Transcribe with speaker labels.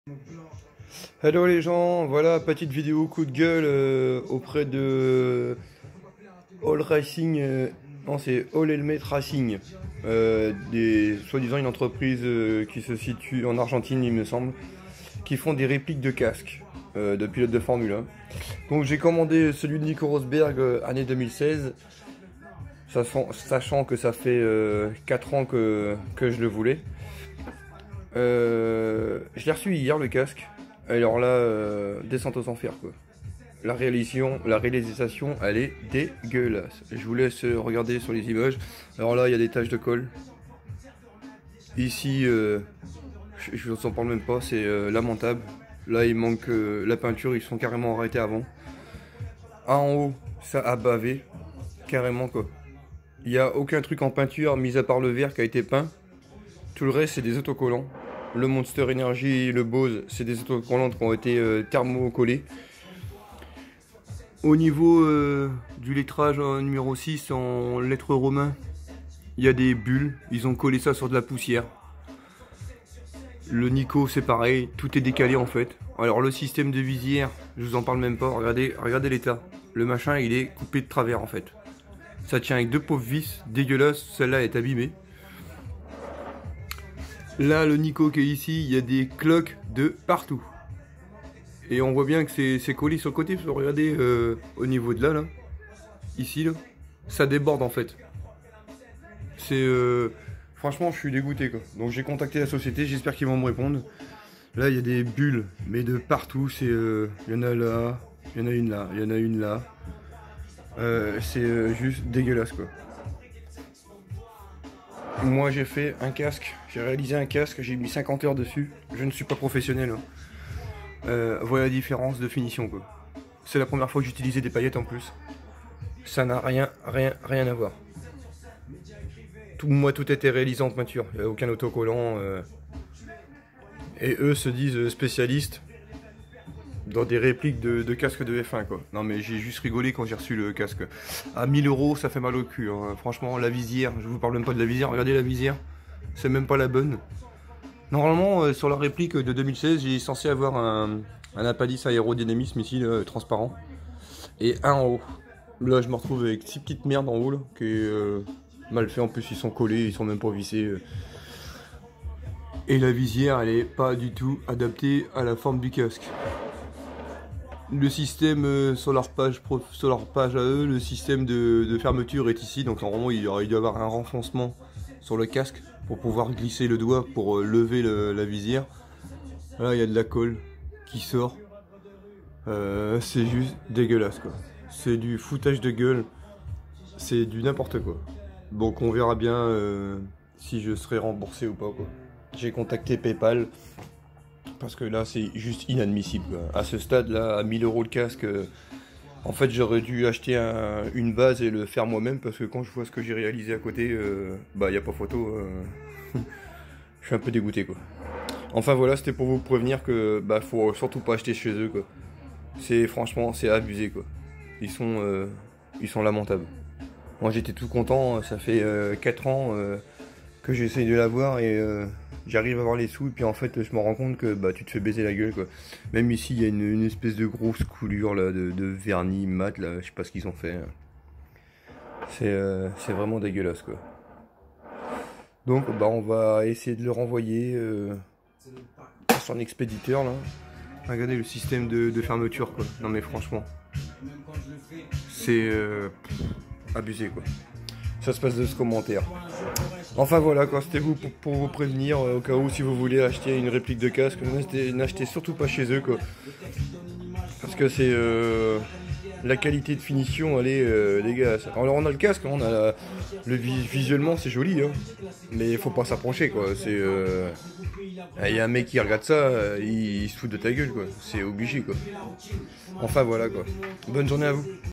Speaker 1: Hello les gens, voilà petite vidéo coup de gueule auprès de All Racing, non c'est All Helmet Racing, des soi-disant une entreprise qui se situe en Argentine il me semble, qui font des répliques de casques de pilotes de Formule 1. Donc j'ai commandé celui de Nico Rosberg année 2016, sachant que ça fait 4 ans que je le voulais. Je l'ai reçu hier le casque. Alors là, descente aux enfers quoi. La réalisation, elle est dégueulasse. Je vous laisse regarder sur les images. Alors là, il y a des taches de colle. Ici, je vous en parle même pas, c'est lamentable. Là, il manque la peinture, ils sont carrément arrêtés avant. En haut, ça a bavé, carrément quoi. Il n'y a aucun truc en peinture, mis à part le verre qui a été peint. Tout le reste, c'est des autocollants. Le Monster Energy, le Bose, c'est des autocollants qui ont été thermocollés. Au niveau du lettrage numéro 6 en lettres romaines, il y a des bulles. Ils ont collé ça sur de la poussière. Le Nico, c'est pareil. Tout est décalé en fait. Alors le système de visière, je vous en parle même pas. Regardez l'état. Le machin, il est coupé de travers en fait. Ça tient avec deux pauvres vis dégueulasses. Celle-là est abîmée. Là, le Nico qui est ici, il y a des cloques de partout. Et on voit bien que c'est collé sur le côté. Parce que regardez au niveau de là, ici, là, ça déborde en fait. C'est franchement, je suis dégoûté quoi. Donc j'ai contacté la société, j'espère qu'ils vont me répondre. Là, il y a des bulles, mais de partout. C'est il y en a là, il y en a une là, il y en a une là. C'est juste dégueulasse quoi. Moi j'ai fait un casque, j'ai réalisé un casque, j'ai mis 50 heures dessus, je ne suis pas professionnel. Voilà la différence de finition quoi. C'est la première fois que j'utilisais des paillettes en plus. Ça n'a rien à voir. Moi tout était réalisé en peinture, il n'y a aucun autocollant. Et eux se disent spécialistes dans des répliques de casques de F1 quoi. Non mais j'ai juste rigolé quand j'ai reçu le casque. À 1000 €, ça fait mal au cul. Hein. Franchement, la visière, je vous parle même pas de la visière. Regardez la visière, c'est même pas la bonne. Normalement, sur la réplique de 2016, j'ai censé avoir un appalis aérodynamisme ici, là, transparent. Et un en haut. Là, je me retrouve avec 6 petites merdes en haut, là, qui est mal fait. En plus, ils sont collés, ils sont même pas vissés. Et la visière, elle est pas du tout adaptée à la forme du casque. Le système sur leur page à eux, le système de fermeture est ici, donc normalement il doit y avoir un renfoncement sur le casque pour pouvoir glisser le doigt pour lever la visière. Là il y a de la colle qui sort, c'est juste dégueulasse quoi. C'est du foutage de gueule, c'est du n'importe quoi. Donc on verra bien si je serai remboursé ou pas quoi. J'ai contacté PayPal. Parce que là c'est juste inadmissible quoi. À ce stade là, à 1000 € le casque, en fait j'aurais dû acheter une base et le faire moi-même. Parce que quand je vois ce que j'ai réalisé à côté, bah y a pas photo. Je suis un peu dégoûté quoi. Enfin voilà, c'était pour vous prévenir que bah faut surtout pas acheter chez eux quoi. Franchement c'est abusé quoi. Ils sont lamentables. Moi j'étais tout content, ça fait 4 ans que j'essaye de l'avoir et j'arrive à avoir les sous et puis en fait je me rends compte que bah tu te fais baiser la gueule quoi. Même ici il y a une espèce de grosse coulure là de vernis mat là, je sais pas ce qu'ils ont fait. C'est vraiment dégueulasse quoi. Donc bah on va essayer de le renvoyer à son expéditeur là. Regardez le système de fermeture quoi. Non mais franchement c'est abusé quoi. Ça se passe de ce commentaire. Enfin voilà quoi, c'était vous pour vous prévenir au cas où si vous voulez acheter une réplique de casque, n'achetez surtout pas chez eux quoi. Parce que c'est la qualité de finition elle est dégueulasse. Alors on a le casque, on a visuellement c'est joli hein, mais il faut pas s'approcher quoi. C'est il y a un mec qui regarde ça, il se fout de ta gueule quoi. C'est obligé quoi. Enfin voilà quoi. Bonne journée à vous.